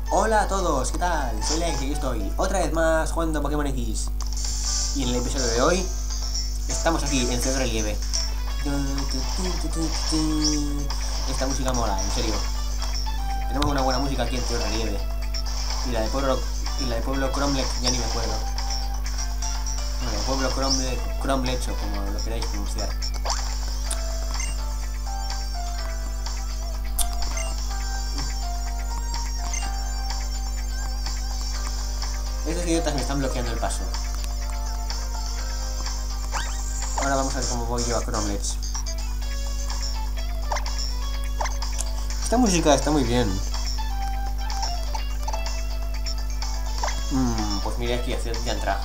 Hola a todos, ¿qué tal? Soy Lex y aquí estoy otra vez más jugando Pokémon X. Y en el episodio de hoy estamos aquí en Ciudad Relieve. Esta música mola, en serio. Tenemos una buena música aquí en Ciudad Relieve. Y la de Pueblo Cromlech ya ni me acuerdo. Bueno, Pueblo Cromlech o como lo queráis pronunciar. Estos idiotas me están bloqueando el paso. Ahora vamos a ver cómo voy yo a Cromlech. Esta música está muy bien. Pues mira aquí, hacia ya entra.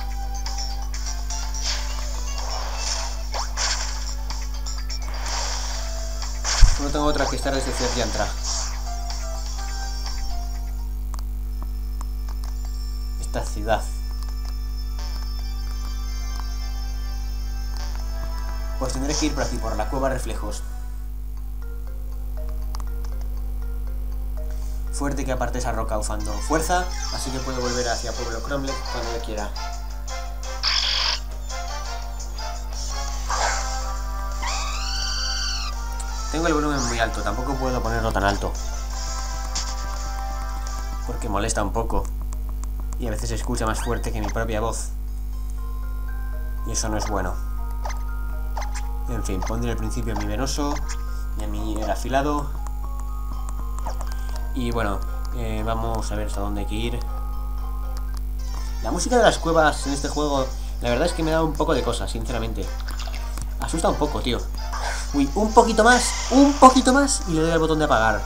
No tengo otra que estar desde Ciudad Yantra. Esta ciudad. Pues tendré que ir por aquí, por la cueva reflejos. Fuerte que aparte esa roca ufando fuerza, así que puedo volver hacia Pueblo Cromlech cuando yo quiera. Tengo el volumen muy alto, tampoco puedo ponerlo tan alto. Porque molesta un poco. Y a veces se escucha más fuerte que mi propia voz. Y eso no es bueno. En fin, pondré al principio a mi venoso y a mi afilado. Y bueno, vamos a ver hasta dónde hay que ir. La música de las cuevas en este juego, la verdad es que me da un poco de cosas, sinceramente. Asusta un poco, tío. Uy, un poquito más y le doy al botón de apagar.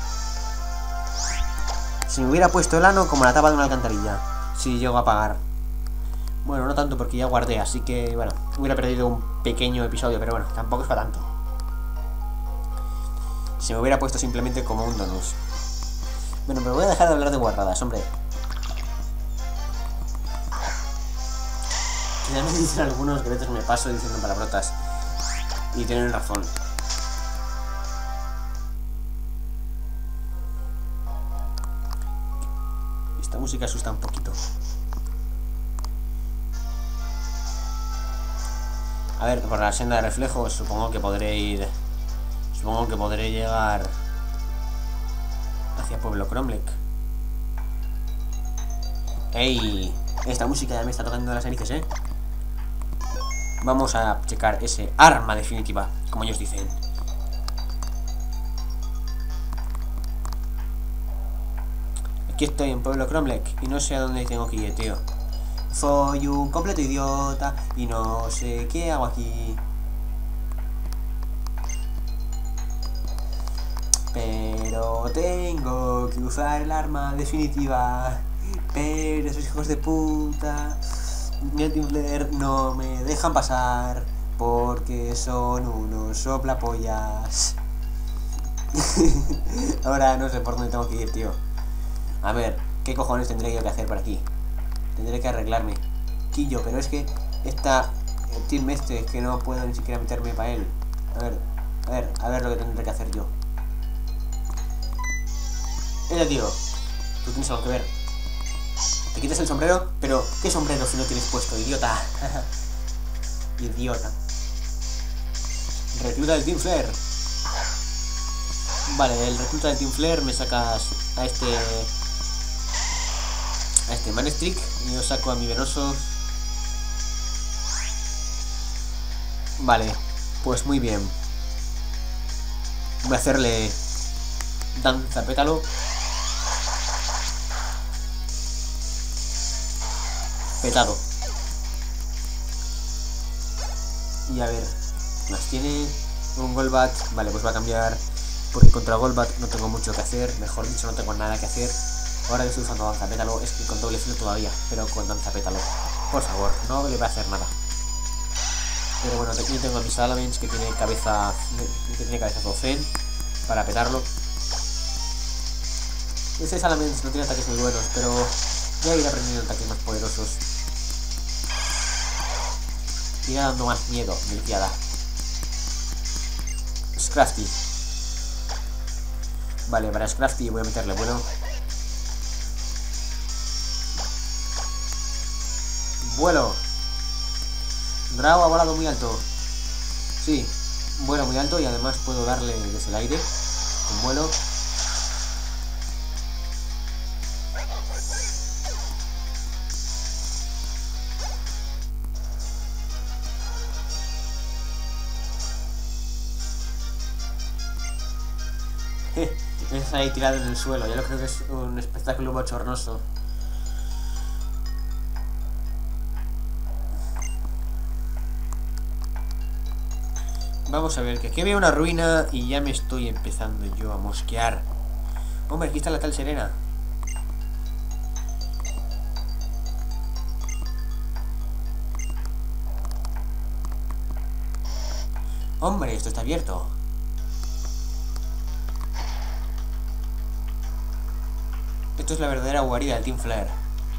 Si me hubiera puesto el ano como la tapa de una alcantarilla, si llego a apagar. Bueno, no tanto porque ya guardé, así que bueno, hubiera perdido un pequeño episodio, pero bueno, tampoco es para tanto. Si me hubiera puesto simplemente como un donus. Bueno, pero voy a dejar de hablar de guarradas, hombre. Que ya me dicen algunos que a veces me paso diciendo palabrotas. Y tienen razón. Esta música asusta un poquito. A ver, por la senda de reflejos supongo que podré ir... Supongo que podré llegar hacia Pueblo Cromlech. ¡Ey! Esta música ya me está tocando las narices, ¿eh? Vamos a checar ese arma definitiva, como ellos dicen. Aquí estoy en Pueblo Cromlech y no sé a dónde tengo que ir, tío. Soy un completo idiota y no sé qué hago aquí. Pero tengo que usar el arma definitiva. Pero esos hijos de puta y el Team Flare no me dejan pasar porque son unos soplapollas. Ahora no sé por dónde tengo que ir, tío. A ver, ¿qué cojones tendré yo que hacer por aquí? Tendré que arreglarme. Quillo, pero es que el team este que no puedo ni siquiera meterme para él. A ver lo que tendré que hacer yo. Tío, tú tienes algo que ver. Te quitas el sombrero, pero ¿qué sombrero si no tienes puesto, idiota? Idiota. Recluta del Team Flare. Vale, el recluta del Team Flare me sacas a este Manstrick y yo saco a mi venoso. Vale, pues muy bien. Voy a hacerle danza pétalo. Petado. Y a ver, más tiene un Golbat. Vale, pues va a cambiar. Porque contra Golbat no tengo mucho que hacer. Mejor dicho, no tengo nada que hacer. Ahora que estoy usando danza pétalo, es que con doble filo todavía. Pero con danza pétalo, por favor, no le va a hacer nada. Pero bueno, aquí tengo a mis Salamence que tiene cabeza. Que tiene cabezazo Zen para petarlo. Ese Salamence no tiene ataques muy buenos, pero ya iré aprendiendo ataques más poderosos. Irá dando más miedo, miliciada. Scrafty. Vale, para Scrafty voy a meterle bueno. Vuelo. Grau ha volado muy alto. Sí, vuelo muy alto y además puedo darle desde el aire. Un vuelo. Es ahí tirado en el suelo. Yo lo creo que es un espectáculo bochornoso. Vamos a ver, que aquí veo una ruina y ya me estoy empezando yo a mosquear. Hombre, aquí está la tal Serena. Hombre, esto está abierto. Esto es la verdadera guarida del Team Flare.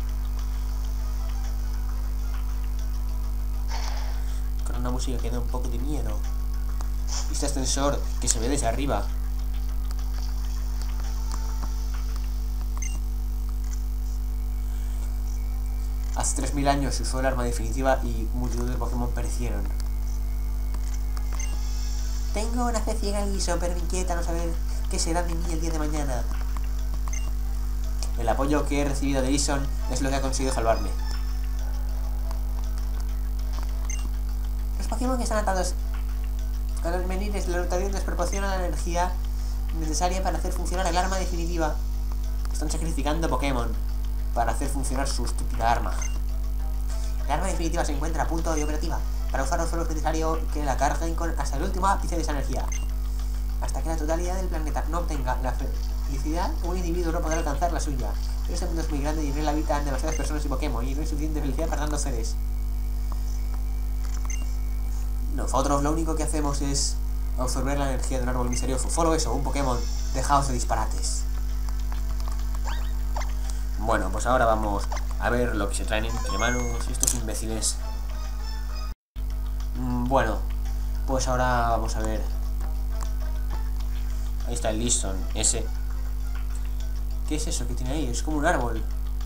Con una música que da un poco de miedo. Este ascensor que se ve desde arriba. Hace 3000 años se usó el arma definitiva y multitud de Pokémon perecieron. Tengo una fe ciega y súper inquieta no saber qué será de mí el día de mañana. El apoyo que he recibido de Ison es lo que ha conseguido salvarme. Los Pokémon que están atados a los menires de la rotación les proporcionan la energía necesaria para hacer funcionar el arma definitiva. Están sacrificando Pokémon para hacer funcionar su estúpida arma. El arma definitiva se encuentra a punto de operativa. Para usarlo solo es necesario que la carguen con hasta el último ápice de esa energía. Hasta que la totalidad del planeta no obtenga la felicidad, un individuo no podrá alcanzar la suya. Pero este mundo es muy grande y en él habitan demasiadas personas y Pokémon, y no hay suficiente felicidad para tantos seres. Nosotros lo único que hacemos es absorber la energía de un árbol misterioso. Solo eso, un Pokémon. Dejaos de disparates. Bueno, pues ahora vamos a ver lo que se traen entre manos estos imbéciles. Bueno, pues ahora vamos a ver. Ahí está el Lison, ese. ¿Qué es eso que tiene ahí? Es como un árbol.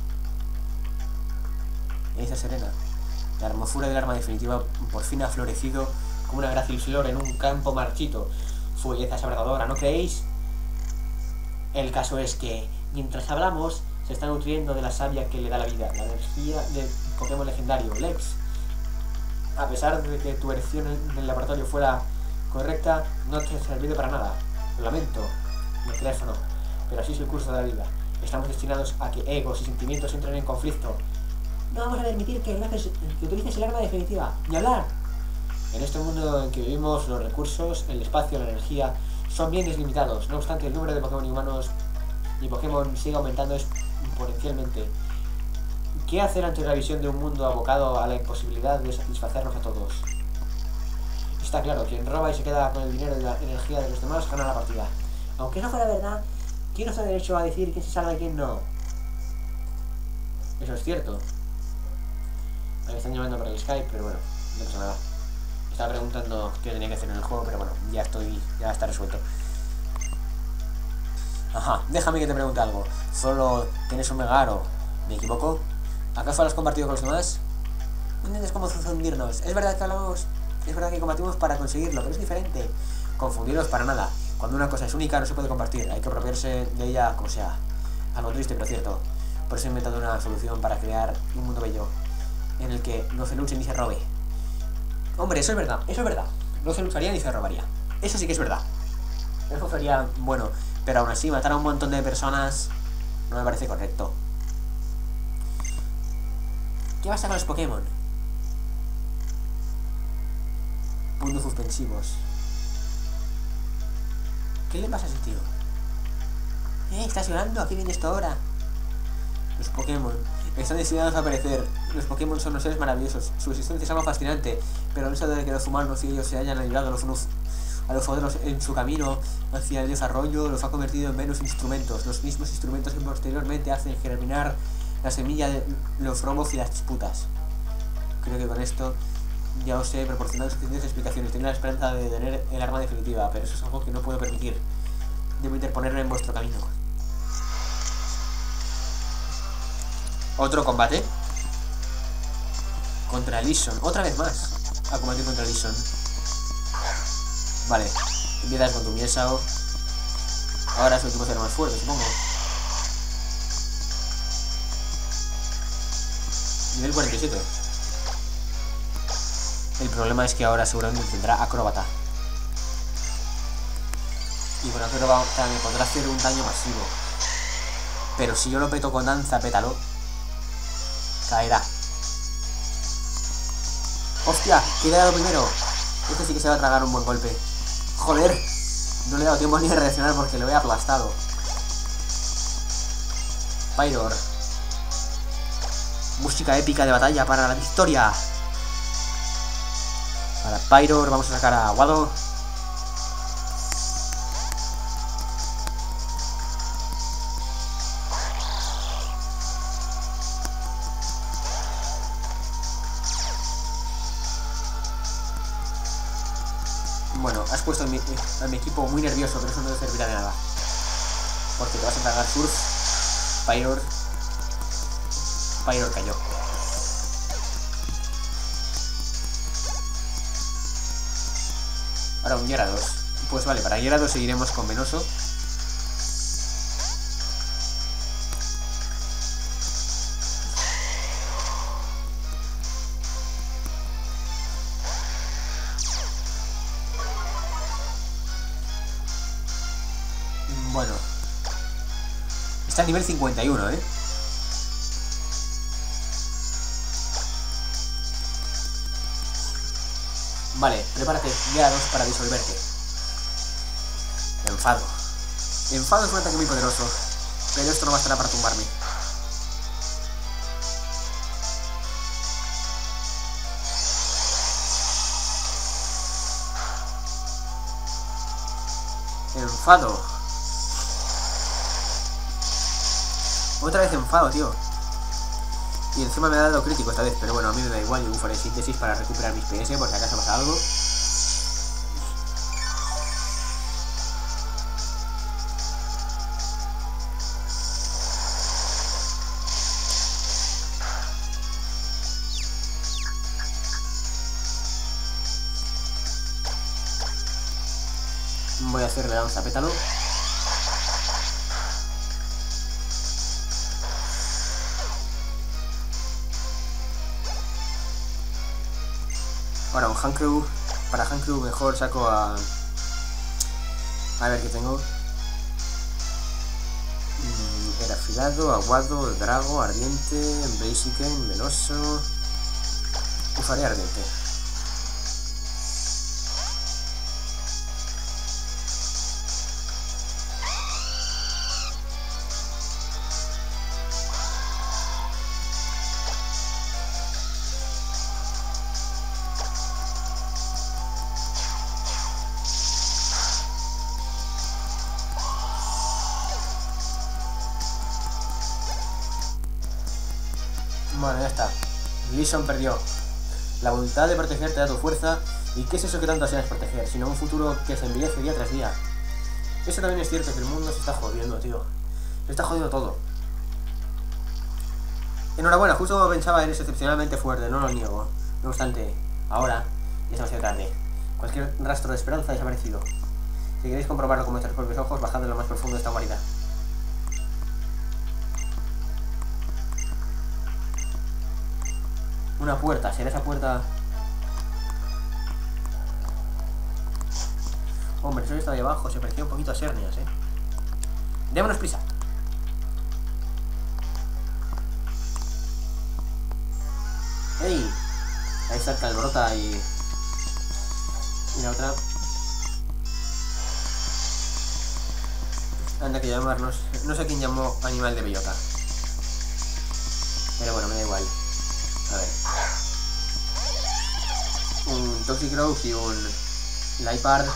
Ahí está Serena. La hermosura del arma definitiva por fin ha florecido como una gracilflor en un campo marchito. Su belleza es abrazadora, ¿no creéis? El caso es que, mientras hablamos, se está nutriendo de la savia que le da la vida, la energía del Pokémon legendario, Lex. A pesar de que tu erección en el laboratorio fuera correcta, no te ha servido para nada. Lo lamento, el teléfono, pero así es el curso de la vida. Estamos destinados a que egos y sentimientos entren en conflicto. No vamos a permitir que utilices el arma definitiva. ¡Ni hablar! En este mundo en que vivimos, los recursos, el espacio, la energía, son bienes limitados. No obstante, el número de Pokémon humanos y Pokémon sigue aumentando exponencialmente. ¿Qué hacer ante la visión de un mundo abocado a la imposibilidad de satisfacernos a todos? Está claro, quien roba y se queda con el dinero y la energía de los demás gana la partida. Aunque no fuera verdad, ¿quién nos da derecho a decir quién se salva y quién no? Eso es cierto. Me están llamando por el Skype, pero bueno, no pasa nada. Estaba preguntando qué tenía que hacer en el juego, pero bueno, ya está resuelto. Ajá, déjame que te pregunte algo. ¿Solo tienes un Megaro? ¿Me equivoco? ¿Acaso lo has compartido con los demás? No entiendes cómo confundirnos. Es verdad que hablamos, es verdad que combatimos para conseguirlo, pero es diferente. Confundirlos para nada. Cuando una cosa es única no se puede compartir, hay que apropiarse de ella como sea. Algo triste, pero cierto. Por eso he inventado una solución para crear un mundo bello, en el que no se luche ni se robe. Hombre, eso es verdad, eso es verdad. No se lucharía ni se robaría. Eso sí que es verdad. Eso sería bueno, pero aún así matar a un montón de personas no me parece correcto. ¿Qué pasa con los Pokémon? Puntos suspensivos. ¿Qué le pasa a ese tío? ¿Estás llorando? ¿A qué viene esto ahora? Los Pokémon están destinados a aparecer. Los Pokémon son los seres maravillosos. Su existencia es algo fascinante, pero el hecho de que los humanos y ellos se hayan ayudado los unos a los otros en su camino hacia el desarrollo los ha convertido en meros instrumentos. Los mismos instrumentos que posteriormente hacen germinar la semilla de los robos y las disputas. Creo que con esto ya os he proporcionado suficientes explicaciones. Tengo la esperanza de tener el arma definitiva, pero eso es algo que no puedo permitir. Debo interponerme en vuestro camino. ¿Otro combate? Contra Lesion. Otra vez más. A combatir contra Lesion. Vale. Empiezas con tu Miesao. Ahora su equipo será más fuerte, supongo. Nivel 47. El problema es que ahora seguramente tendrá acróbata. Y con acróbata me podrá hacer un daño masivo. Pero si yo lo peto con danza pétalo, caerá. ¡Hostia! ¿Qué le he dado primero? Este sí que se va a tragar un buen golpe. ¡Joder! No le he dado tiempo ni de reaccionar porque lo he aplastado. Pyroar. Música épica de batalla para la victoria. Para Pyroar vamos a sacar a Aguado. Bueno, has puesto a mi equipo muy nervioso, pero eso no te servirá de nada. Porque te vas a tragar Surf. Pyroar cayó. Ahora un Gyarados. Pues vale, para Gyarados seguiremos con Venoso. Bueno. Está a nivel 51, ¿eh? Vale, prepárate, Gyarados para disolverte. Enfado. Enfado es un ataque muy poderoso, pero esto no bastará para tumbarme. Enfado. Otra vez enfado, tío. Y encima me ha dado crítico esta vez, pero bueno, a mí me da igual. Yo bufaré síntesis para recuperar mis PS por si acaso pasa algo. Voy a hacerle danza pétalo. Ahora un Hankrew. Para Hankrew mejor saco a... A ver qué tengo. Era afilado, aguado, drago, ardiente, Blaziken, venoso. Bufaré ardiente. Bueno, ya está. Lesion perdió. La voluntad de proteger te da tu fuerza. ¿Y qué es eso que tanto ansias proteger? Sino un futuro que se envilece día tras día. Eso también es cierto, que el mundo se está jodiendo, tío. Se está jodiendo todo. Enhorabuena, justo pensaba eres excepcionalmente fuerte, no lo niego. No obstante, ahora es demasiado tarde. Cualquier rastro de esperanza ha desaparecido. Si queréis comprobarlo con vuestros propios ojos, bajad en lo más profundo de esta guarida. Una puerta, ¿será esa puerta? Hombre, eso está ahí abajo, se parecía un poquito a Xerneas, Démonos prisa. ¡Ey! Ahí está el Calborota y la otra. Anda que llamarnos. No sé quién llamó animal de bellota. Pero bueno, me da igual. A ver. Un Toxicroak y un Liepard.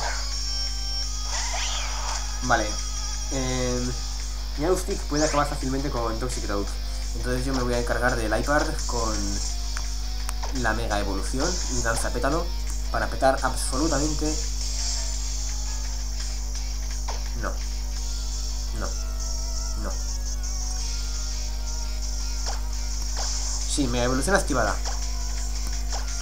Vale. Meowstic puede acabar fácilmente con Toxicroak. Entonces yo me voy a encargar de Liepard con la mega evolución y danza pétalo para petar absolutamente. No. Sí, mega evolución activada.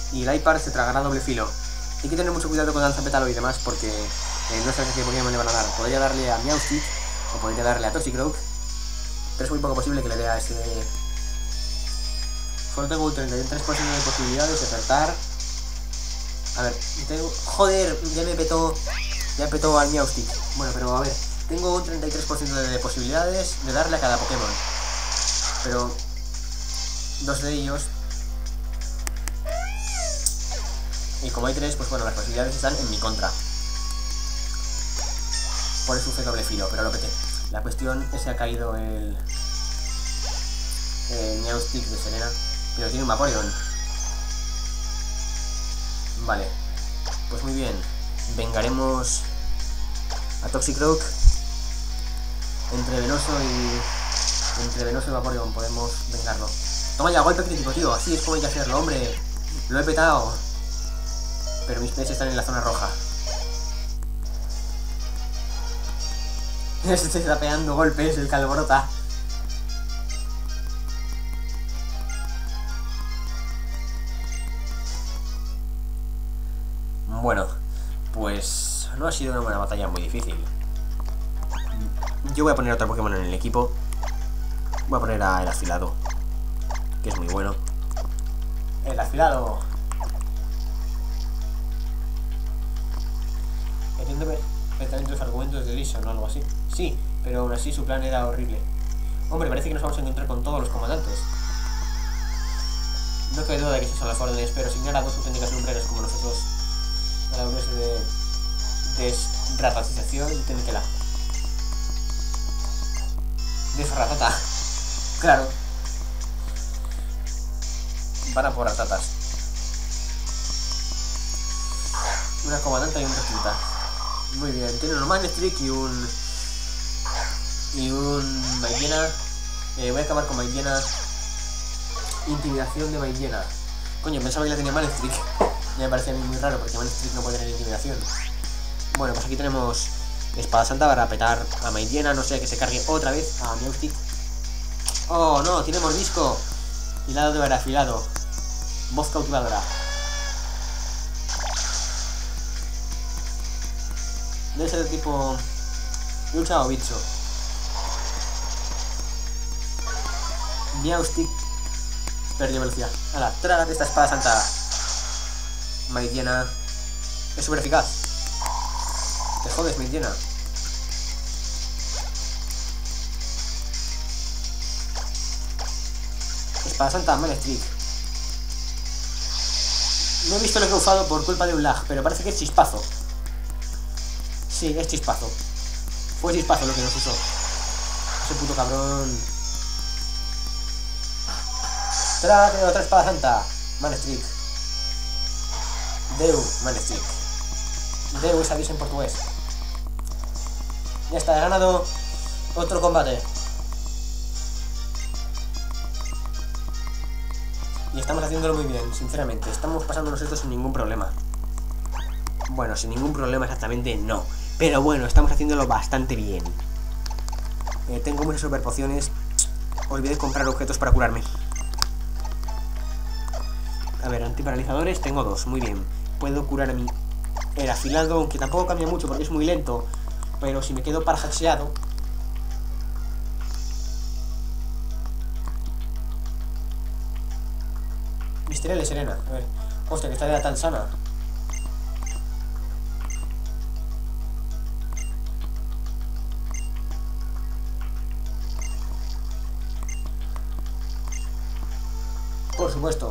Y el Hyper se tragará doble filo. Hay que tener mucho cuidado con Danza Pétalo y demás porque no sabes a qué Pokémon le van a dar. Podría darle a Meowstic o podría darle a Toxicroak, pero es muy poco posible que le dé a ese. Solo tengo un 33% de posibilidades de acertar. A ver, tengo. Joder, ya me petó al Meowstic. Bueno, pero a ver, tengo un 33% de posibilidades de darle a cada Pokémon. Pero dos de ellos. Y como hay tres, pues bueno, las posibilidades están en mi contra. Por eso usé doble filo, pero lo peté. La cuestión es que ha caído el Meowstic de Serena, pero tiene un Vaporeon. Vale, pues muy bien. Vengaremos a Toxicroak. Entre Venoso y Vaporeon podemos vengarlo. Toma ya, golpe crítico, tío. Así es como hay que hacerlo, hombre. Lo he petado. Pero mis pies están en la zona roja. Se está pegando golpes el Calborota. Bueno, pues no ha sido una buena batalla muy difícil. Yo voy a poner otro Pokémon en el equipo. Voy a poner a el Afilado, que es muy bueno. El Afilado. Entiendo perfectamente los argumentos de Lison o algo así. Sí, pero aún así su plan era horrible. Hombre, parece que nos vamos a encontrar con todos los comandantes. No cabe duda de que esas son las órdenes, pero sin a dos auténticas lumbreras como nosotros a la base de desratatización, ténquela. Desratata. Claro. Van a por ratatas. Una comandante y un recluta. Muy bien, tiene un Manectric y un Maillena. Voy a acabar con Maillena. Intimidación de Maillena. Coño, pensaba que la tenía Manectric. Ya me parecía a mí muy raro porque Manectric no puede tener intimidación. Bueno, pues aquí tenemos Espada Santa para petar a Maillena. No sé, que se cargue otra vez a Meowstic. Oh no, tiene mordisco. Y lado de afilado. Voz cautivadora. Debe ser de tipo lucha o bicho. Meowstic perdió velocidad. Ahora, trágate esta espada santa. Maillena es súper eficaz. Te jodes, Maillena. Espada santa, Manectric. No he visto lo que he usado por culpa de un lag, pero parece que es chispazo. Sí, es chispazo. Fue chispazo lo que nos usó. Ese puto cabrón. Trágate otra espada santa. Manectric. Deu, Manectric. Deu es aviso en portugués. Ya está, he ganado otro combate. Y estamos haciéndolo muy bien, sinceramente. Estamos pasándonos esto sin ningún problema. Bueno, sin ningún problema exactamente no. Pero bueno, estamos haciéndolo bastante bien. Tengo muchas super pociones. Olvidé comprar objetos para curarme. A ver, antiparalizadores tengo dos, muy bien. Puedo curar a mí el afilado, aunque tampoco cambia mucho porque es muy lento. Pero si me quedo parajaxeado. Misterele, Serena. A ver. Hostia, que esta era tan sana. Por supuesto.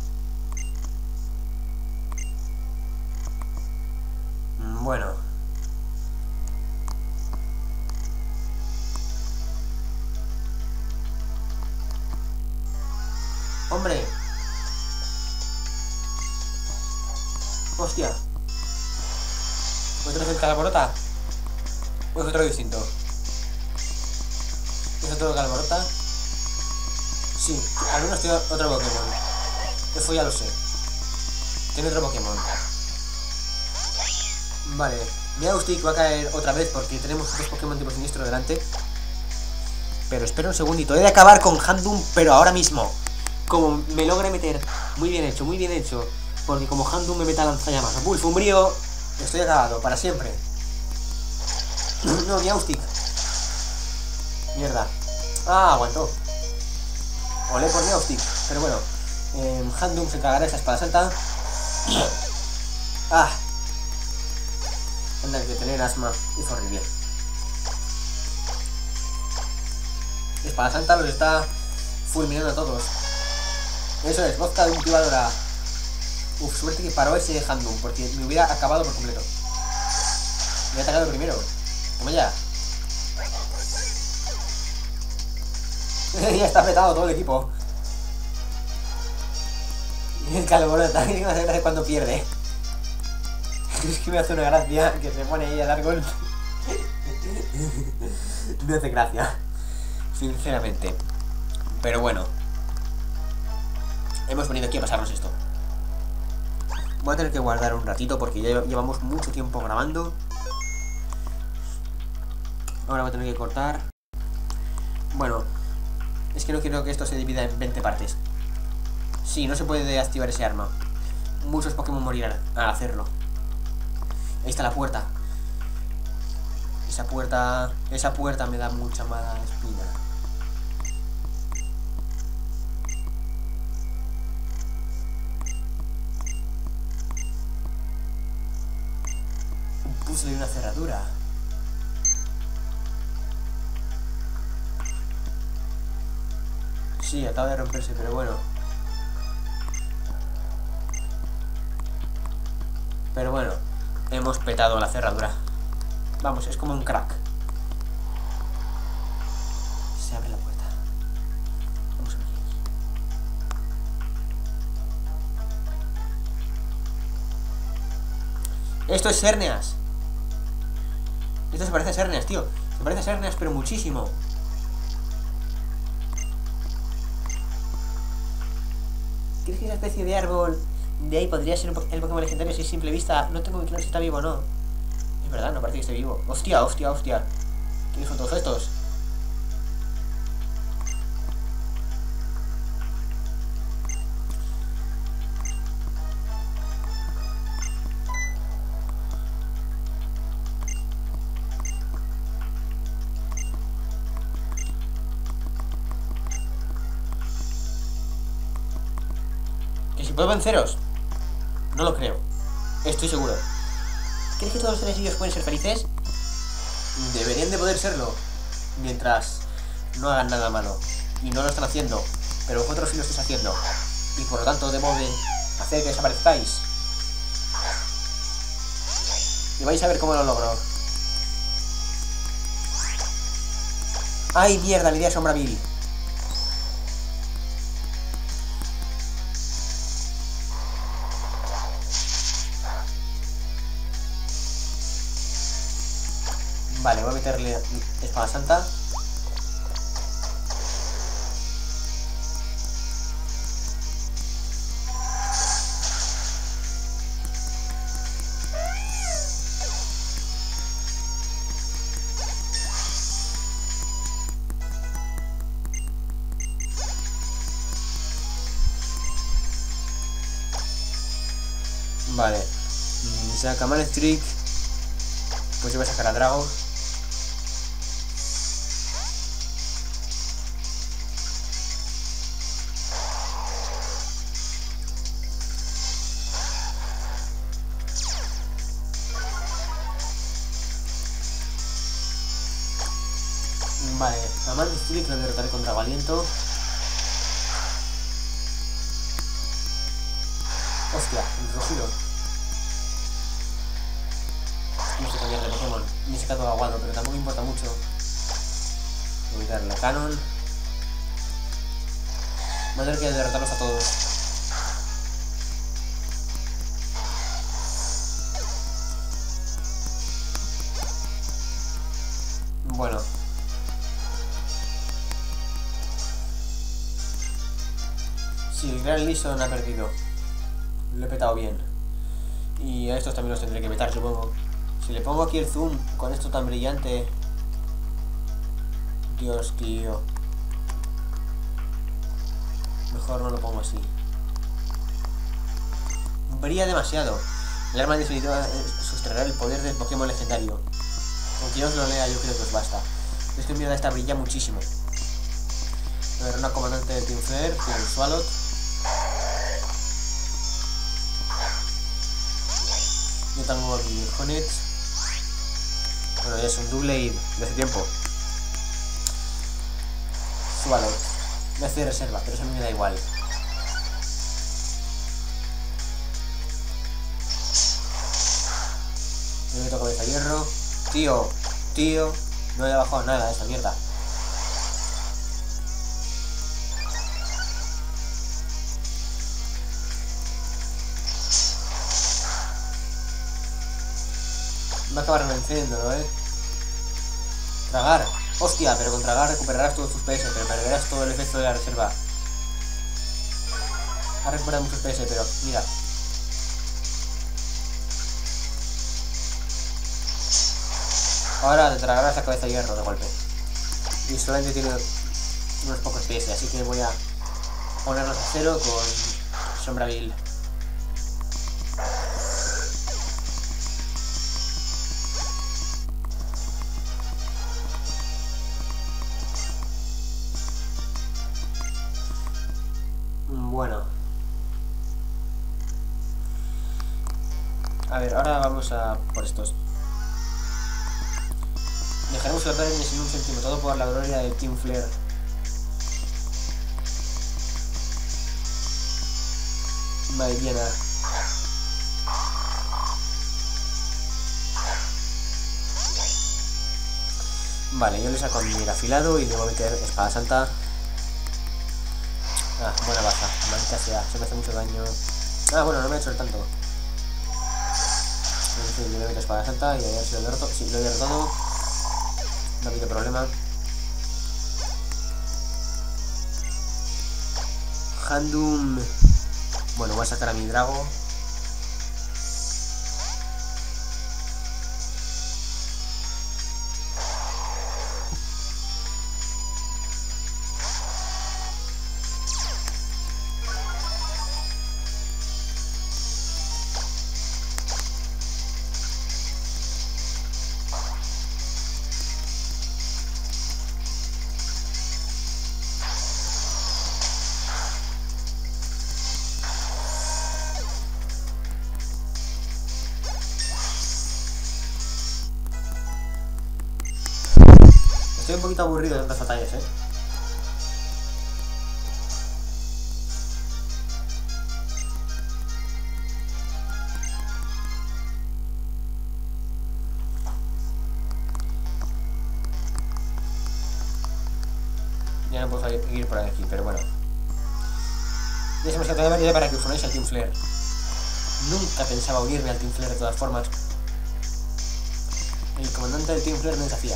Bueno. Hombre. Hostia. ¿Otro es el Calborota? ¿O es otro distinto? ¿Es otro Calborota? Sí, al menos tiene otro Pokémon. Eso ya lo sé. Tiene otro Pokémon. Vale, Meowstic va a caer otra vez porque tenemos dos Pokémon tipo siniestro delante. Pero espera un segundito, he de acabar con Handum, pero ahora mismo. Como me logre meter. Muy bien hecho, muy bien hecho. Porque como Handum me meta lanzallamas o Pulse Umbrío, estoy acabado, para siempre. No, ni Austic. Mierda. Ah, aguantó. Olé por Neostic. Pero bueno. Handum se cagará esa espada santa. Ah. Anda que tener asma. Es horrible. Espada santa los está fulminando a todos. Eso es, vodka de cultivadora. Uf, suerte que paró ese Handum, porque me hubiera acabado por completo. Me ha atacado primero. Toma ya. Ya está petado todo el equipo. Y el Calborota, que me hace gracia cuando pierde. Es que me hace una gracia que se pone ahí a dar golpe. Me hace gracia, sinceramente. Pero bueno, hemos venido aquí a pasarnos esto. Voy a tener que guardar un ratito porque ya llevamos mucho tiempo grabando. Ahora voy a tener que cortar. Bueno, es que no quiero que esto se divida en 20 partes. Sí, no se puede activar ese arma. Muchos Pokémon morirán al hacerlo. Ahí está la puerta. Esa puerta me da mucha mala espina. Un puzzle y una cerradura. Sí, acaba de romperse, pero bueno. Pero bueno, hemos petado la cerradura. Vamos, es como un crack. Se abre la puerta. Vamos a ver. Esto es Xerneas. Esto se parece a Xerneas, tío. Se parece a Xerneas, pero muchísimo. ¿Crees que esa especie de árbol de ahí podría ser el Pokémon legendario si a simple vista no tengo muy claro si está vivo o no? Es verdad, no parece que esté vivo. Hostia, hostia, hostia. ¿Quiénes son todos estos? ¿Que si puedo venceros? No lo creo. Estoy seguro. ¿Crees que todos los seres vivos pueden ser felices? Deberían de poder serlo. Mientras no hagan nada malo. Y no lo están haciendo. Pero vosotros sí lo estáis haciendo. Y por lo tanto debo de hacer que desaparezcáis. Y vais a ver cómo lo logro. ¡Ay, mierda! Le di a Sombra Vil. Vale, voy a meterle espada santa. Vale. Saca Manectric. Pues yo voy a sacar a Drago. Vale, a Manectric lo derrotaré con Drago Aliento. Hostia, el Rojiro. No sé cambiar de Pokémon. Ni se todo aguado, pero tampoco importa mucho. Voy a quitarle la Canon. Voy a tener que derrotarlos a todos. Bueno. Sí, el Gran Lison ha perdido. Lo he petado bien. Y a estos también los tendré que petar, supongo. Si le pongo aquí el zoom con esto tan brillante. Dios, tío. Mejor no lo pongo así. brilla demasiado. El arma definitiva sustraerá el poder del Pokémon legendario. Aunque yo os lo lea, yo creo que os basta. Es que mira, esta brilla muchísimo. A ver, una comandante de Team Flare, que es el Swalot. Yo tengo mi Hornet. Bueno, ya es un Doublade de hace tiempo. Swalot. Me hace reserva, pero eso a mí me da igual. Yo meto cabeza hierro. Tío. No he bajado nada de esta mierda. Va a acabar venciéndolo, Tragar. Hostia, pero con tragar recuperarás todos tus PS, pero perderás todo el efecto de la reserva. Ha recuperado muchos PS, pero mira. Ahora te tragarás la cabeza de hierro de golpe. Y solamente tiene unos pocos PS, así que voy a ponerlos a cero con Sombraville. Bueno. A ver, ahora vamos a por estos. Dejaremos la pérdida sin un céntimo, todo por la gloria de Team Flare. Vale, bien. Vale, yo le saco a mi afilado y le voy a meter espada santa. Ah, buena baja, maldita sea, se me hace mucho daño. Ah, bueno, no me ha hecho tanto. En fin, le meto espada santa y a ver si lo he derrotado. Sí, lo he derrotado. No ha habido problema. Handum. Bueno, voy a sacar a mi Drago. Estoy un poquito aburrido de tantas batallas, Ya no puedo seguir por aquí, pero bueno. Ya se me está tratando de para que os unáis al Team Flare. Nunca pensaba unirme al Team Flare de todas formas. El comandante del Team Flare me desafía.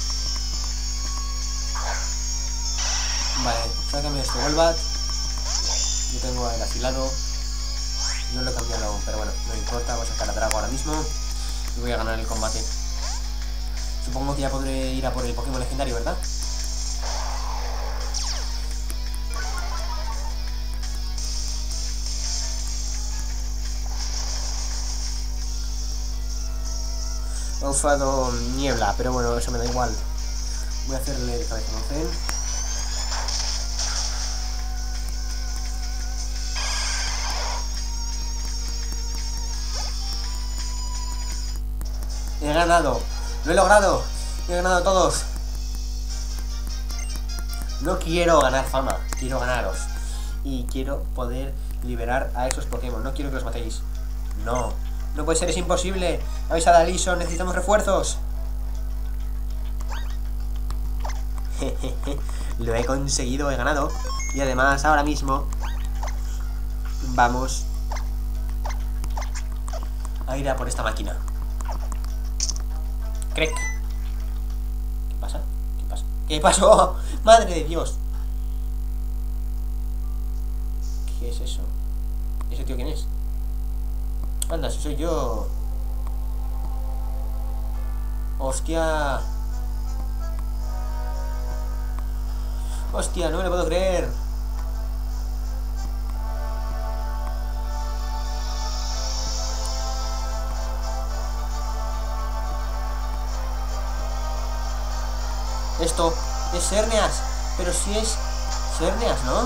Vale, sácame este Golbat. Yo tengo el afilado. No lo he cambiado aún, pero bueno, no importa. Voy a sacar a Drago ahora mismo y voy a ganar el combate. Supongo que ya podré ir a por el Pokémon legendario, ¿verdad? He usado niebla, pero bueno, eso me da igual. Voy a hacerle el cabeza Zen. He ganado, lo he logrado, he ganado a todos. No quiero ganar fama, quiero ganaros. Y quiero poder liberar a esos Pokémon, no quiero que los matéis. No, no puede ser, es imposible. Avisad a Lison, necesitamos refuerzos. Lo he conseguido, he ganado. Y además ahora mismo vamos a ir a por esta máquina. Crec. ¿Qué pasa? ¿Qué pasa? ¿Qué pasó? ¡Madre de Dios! ¿Qué es eso? ¿Ese tío quién es? Anda, si soy yo. ¡Hostia! ¡Hostia! No me lo puedo creer. Es Xerneas. Pero si es Xerneas, ¿no?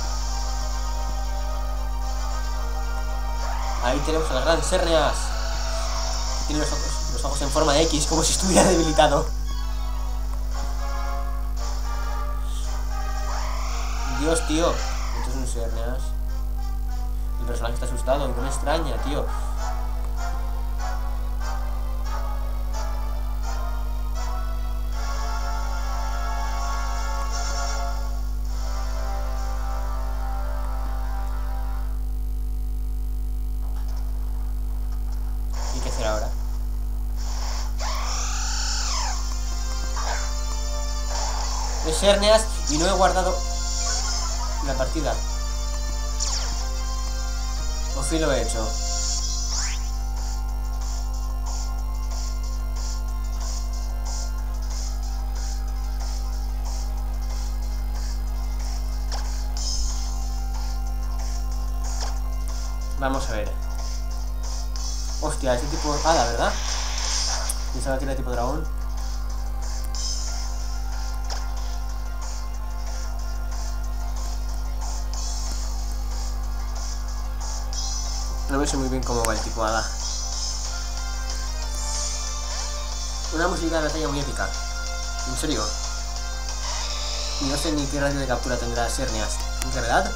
Ahí tenemos al gran Xerneas. Tiene los ojos en forma de X, como si estuviera debilitado. Dios, tío. Esto es un Xerneas. El personaje está asustado y no me extraña, tío. ¿Y qué hacer ahora? Es Xerneas y no he guardado la partida. O sí lo he hecho. Vamos a ver. Hostia, ese tipo hada, ¿verdad? Pensaba que era tipo dragón. No me sé muy bien cómo va el tipo hada. Una música de batalla muy épica. En serio. Y no sé ni qué radio de captura tendrá Xerneas. ¿De verdad?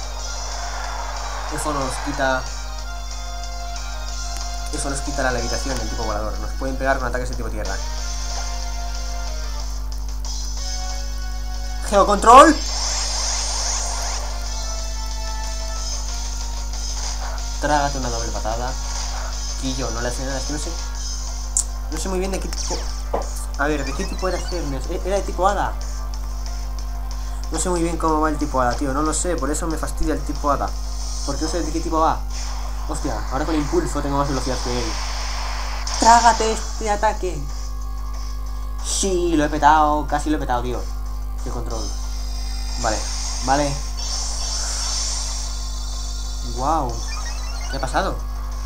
Eso nos quita la levitación del tipo volador. Nos pueden pegar con ataques de tipo tierra. Geocontrol. Trágate una doble patada. Quillo, no le hace nada. Es que no sé muy bien de qué tipo. A ver, ¿de qué tipo era Xerneas? Era de tipo hada. No sé muy bien cómo va el tipo hada, tío. No lo sé, por eso me fastidia el tipo hada. Porque no sé de qué tipo va. Hostia, ahora con impulso tengo más velocidad que él. ¡Trágate este ataque! Sí, lo he petado. Casi lo he petado, tío. Qué control. Vale, vale. Wow. ¿Qué ha pasado?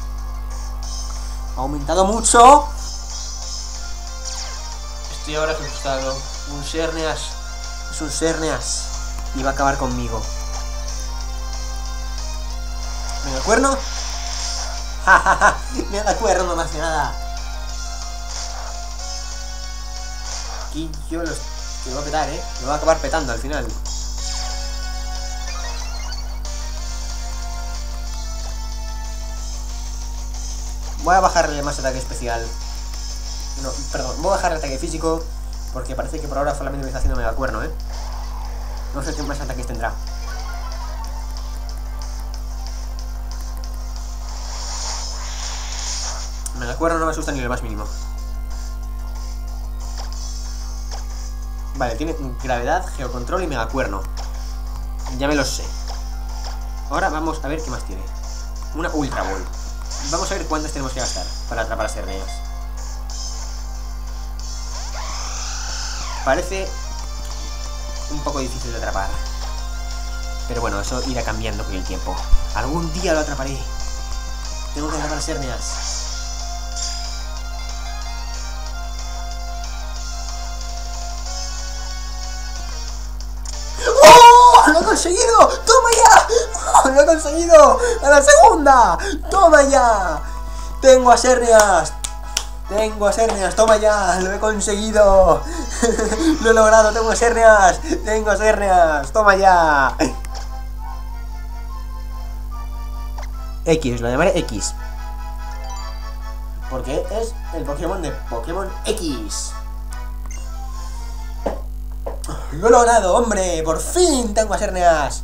Ha aumentado mucho. Estoy ahora asustado. Un Xerneas. Es un Xerneas. Y va a acabar conmigo. ¿Me da cuerno? ¡Ja! Me da cuerno, no me hace nada. Aquí yo los que voy a petar, me va a acabar petando al final. Voy a bajarle más ataque especial. No, perdón, voy a bajarle ataque físico. Porque parece que por ahora solamente me está haciendo mega cuerno, No sé qué más ataques tendrá. Mega cuerno no me asusta ni lo más mínimo. Vale, tiene gravedad, geocontrol y megacuerno. Ya me lo sé. Ahora vamos a ver qué más tiene. Una Ultra Ball. Vamos a ver cuántas tenemos que gastar para atrapar a Xerneas. Parece un poco difícil de atrapar. Pero bueno, eso irá cambiando con el tiempo. Algún día lo atraparé. Tengo que atrapar a Xerneas. ¡Lo he conseguido! ¡Toma ya! ¡Lo he conseguido! ¡A la segunda! ¡Toma ya! ¡Tengo a Xerneas! ¡Tengo a Xerneas! ¡Toma ya! ¡Lo he conseguido! ¡Lo he logrado! ¡Tengo a Xerneas! ¡Tengo a Xerneas! ¡Toma ya! X, lo llamaré X. Porque es el Pokémon de Pokémon X. ¡Lo he logrado, hombre! ¡Por fin tengo a Xerneas!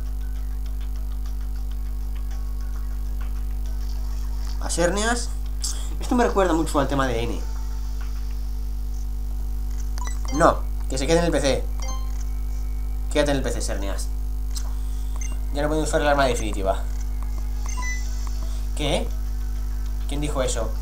¿A Xerneas? Esto me recuerda mucho al tema de N. No, que se quede en el PC. Quédate en el PC, Xerneas. Ya no podemos usar el arma definitiva. ¿Qué? ¿Quién dijo eso?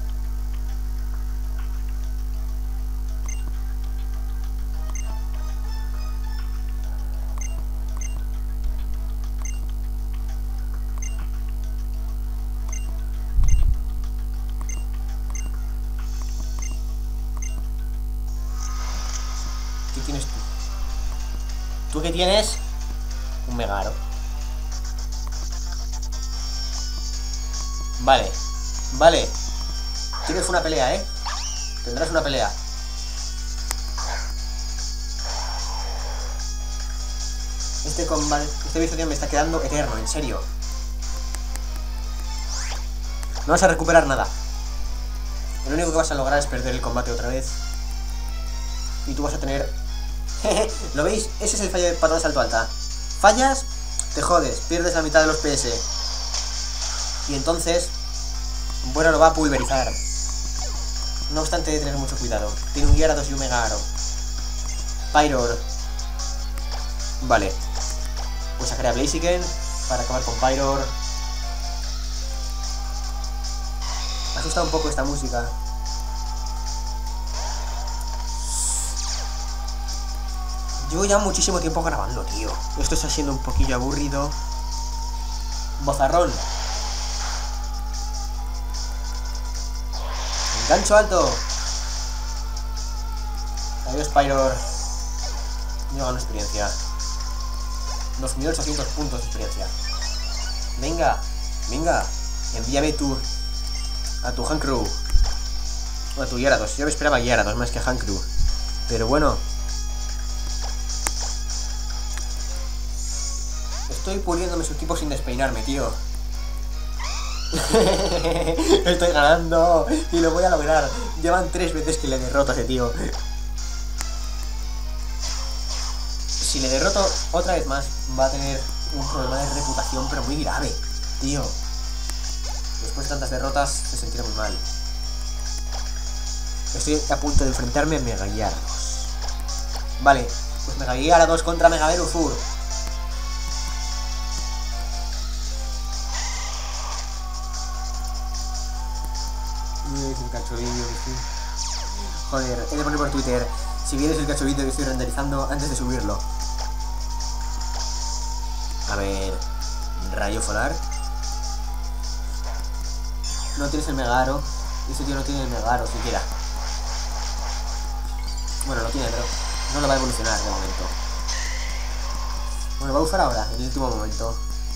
¿Qué tienes tú? ¿Tú qué tienes? Un Megaro. Vale. Vale. Tienes una pelea, ¿eh? Tendrás una pelea. Este combate, este episodio me está quedando eterno, en serio. No vas a recuperar nada. Lo único que vas a lograr es perder el combate otra vez. Y tú vas a tener... ¿Lo veis? Ese es el fallo de patada de salto alta. Fallas, te jodes, pierdes la mitad de los PS. Y entonces... Bueno, lo va a pulverizar. No obstante, hay que tener mucho cuidado. Tiene un Gyarados y un Megaro. Pyroar. Vale. Pues sacaré a Blaziken para acabar con Pyroar. Me asusta un poco esta música. Llevo ya muchísimo tiempo grabando, tío. Esto está siendo un poquillo aburrido. Bozarrón. Gancho alto. Adiós, Pyroar. Yo gano experiencia. 2800 puntos de experiencia. Venga, venga. Envíame a tu Hankru. O a tu Gyarados. Yo me esperaba Gyarados más que Hankru. Pero bueno. Estoy puliendo mis equipos sin despeinarme, tío. Estoy ganando. Y lo voy a lograr. Llevan 3 veces que le derroto a ese tío. Si le derroto otra vez más, va a tener un problema de reputación, pero muy grave, tío. Después de tantas derrotas, se sentirá muy mal. Estoy a punto de enfrentarme a Mega Gyarados. Vale, pues Mega Gyarados contra Mega Belluzur. Joder, he de poner por Twitter. Si vienes el cacho vídeo que estoy renderizando antes de subirlo. A ver... Rayo Solar. No tienes el Megaro. Este tío no tiene el Megaro siquiera. Bueno, lo tiene, pero no lo va a evolucionar de momento. Bueno, va a usar ahora, en el último momento.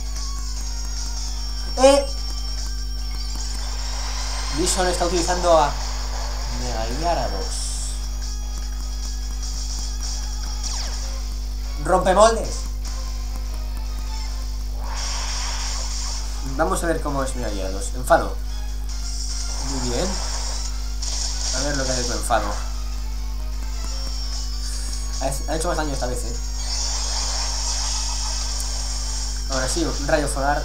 Bison está utilizando a Mega Gyarados. ¡Rompemoldes! Vamos a ver cómo es Mega Gyarados. Enfado. Muy bien. A ver lo que hace tu enfado. Ha hecho más daño esta vez, Ahora sí, un rayo solar.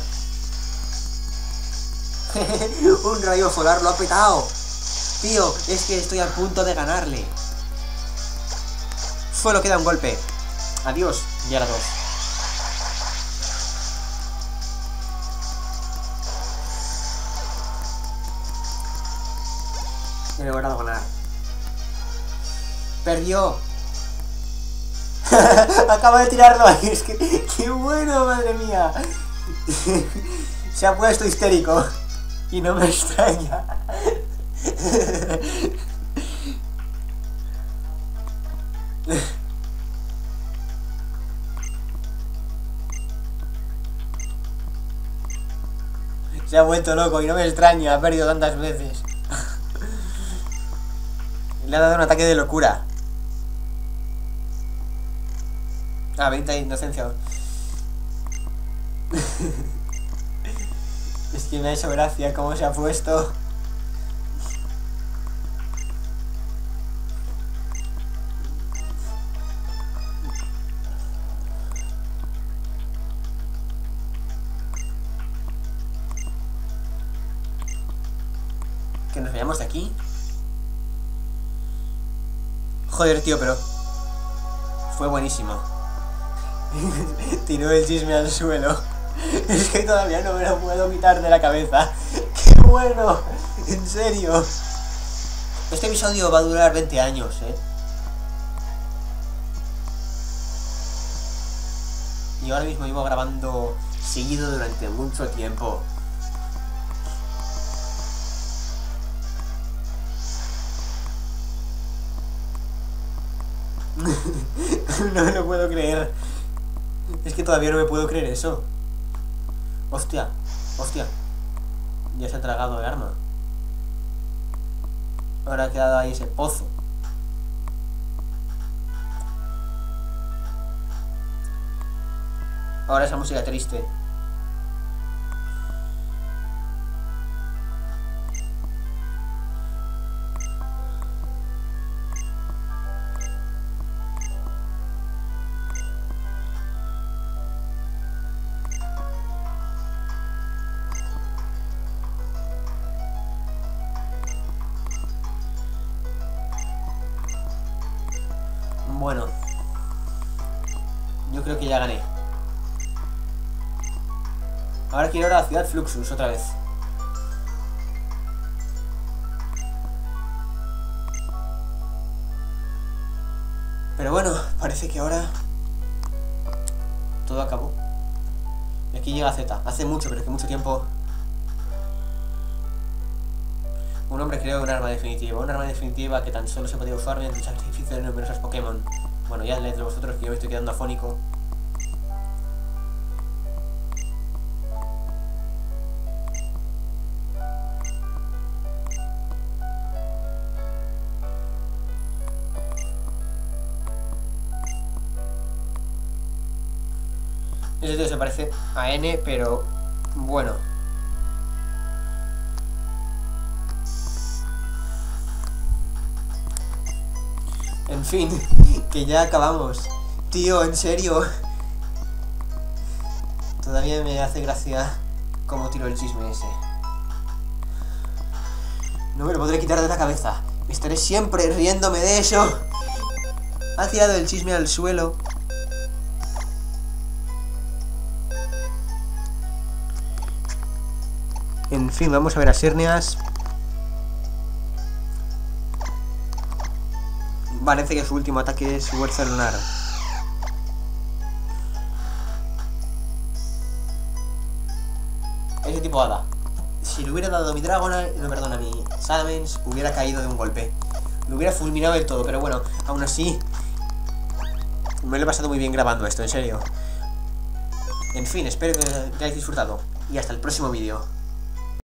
Un rayo solar lo ha petado. Tío, es que estoy a punto de ganarle. Solo queda un golpe. Adiós, Gyarados. He logrado ganar. Perdió. Acaba de tirarlo ahí. Es que... ¡Qué bueno, madre mía! Se ha puesto histérico. Y no me extraña. Se ha vuelto loco y no me extraña. Ha perdido tantas veces. Le ha dado un ataque de locura. 20 de inocencia. Es que me ha hecho gracia cómo se ha puesto. Que nos vayamos de aquí. Joder, tío, pero fue buenísimo. Tiró el chisme al suelo. Es que todavía no me lo puedo quitar de la cabeza. ¡Qué bueno! En serio. Este episodio va a durar 20 años, Y ahora mismo llevo grabando seguido durante mucho tiempo. No me lo puedo creer. Es que todavía no me puedo creer eso. Hostia, hostia. Ya se ha tragado el arma. Ahora ha quedado ahí ese pozo. Ahora esa música triste. Bueno, yo creo que ya gané. Ahora quiero ir a la ciudad Fluxus otra vez. Pero bueno, parece que ahora todo acabó. Y aquí llega Z. Hace mucho, pero es que mucho tiempo. Un hombre creó un arma definitiva. Un arma definitiva que tan solo se podía usar mediante el sacrificio de numerosos Pokémon. Bueno, ya leedlo vosotros que yo me estoy quedando afónico. Ese tío se parece a N, pero bueno. En fin, que ya acabamos. Tío, en serio. Todavía me hace gracia cómo tiro el chisme ese. No me lo podré quitar de la cabeza. Estaré siempre riéndome de eso. Ha tirado el chisme al suelo. En fin, vamos a ver a Xerneas. Parece que su último ataque es fuerza lunar. Ese tipo hada. Si le hubiera dado mi Dragonite, no, perdona, mi Salamence, hubiera caído de un golpe. Lo hubiera fulminado del todo, pero bueno, aún así me lo he pasado muy bien grabando esto, en serio. En fin, espero que hayáis disfrutado. Y hasta el próximo vídeo.